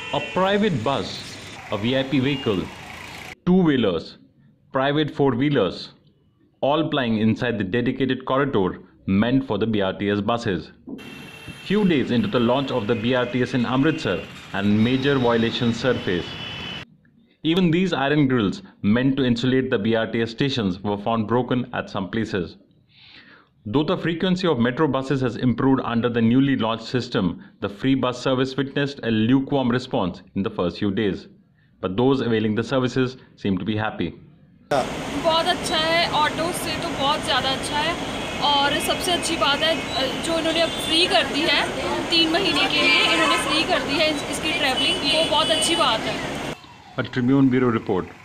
A private bus, a VIP vehicle, two-wheelers, private four-wheelers, all plying inside the dedicated corridor meant for the BRTS buses. Few days into the launch of the BRTS in Amritsar and major violations surface. Even these iron grills meant to insulate the BRTS stations were found broken at some places. Though the frequency of metro buses has improved under the newly launched system, the free bus service witnessed a lukewarm response in the first few days. But those availing the services seem to be happy. बहुत अच्छा है, auto से तो बहुत ज़्यादा अच्छा है और सबसे अच्छी बात है जो इन्होंने अब फ्री कर दी है 3 महीने के लिए इन्होंने फ्री कर दी है इसकी ट्रैवलिंग, वो बहुत अच्छी बात है। A Tribune Bureau report.